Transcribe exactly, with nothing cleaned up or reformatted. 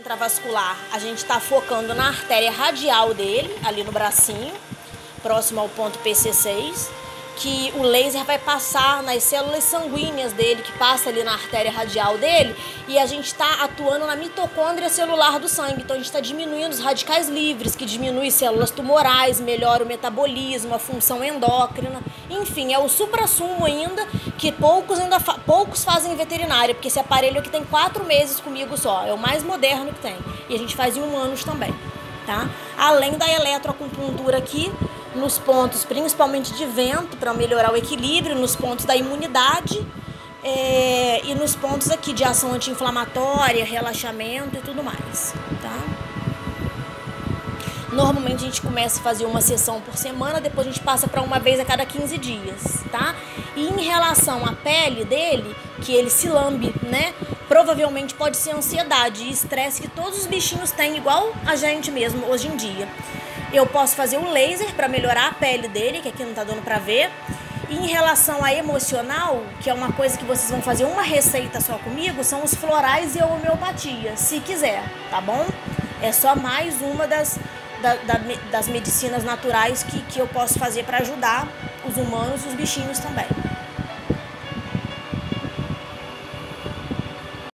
intravascular, a gente está focando na artéria radial dele, ali no bracinho, próximo ao ponto P C seis, que o laser vai passar nas células sanguíneas dele, que passa ali na artéria radial dele, e a gente está atuando na mitocôndria celular do sangue. Então a gente está diminuindo os radicais livres, que diminui células tumorais, melhora o metabolismo, a função endócrina, enfim, é o suprassumo ainda, que poucos ainda fa poucos fazem em veterinária, porque esse aparelho aqui tem quatro meses comigo só, é o mais moderno que tem, e a gente faz em humanos também, tá? Além da eletroacupuntura aqui, nos pontos principalmente de vento, para melhorar o equilíbrio, nos pontos da imunidade é, e nos pontos aqui de ação anti-inflamatória, relaxamento e tudo mais, tá? Normalmente a gente começa a fazer uma sessão por semana, depois a gente passa para uma vez a cada quinze dias, tá? E em relação à pele dele, que ele se lambe, né? Provavelmente pode ser ansiedade e estresse que todos os bichinhos têm, igual a gente mesmo hoje em dia. Eu posso fazer o laser para melhorar a pele dele, que aqui não tá dando para ver. E em relação a emocional, que é uma coisa que vocês vão fazer uma receita só comigo, são os florais e a homeopatia, se quiser, tá bom? É só mais uma das, da, da, das medicinas naturais que, que eu posso fazer para ajudar os humanos e os bichinhos também.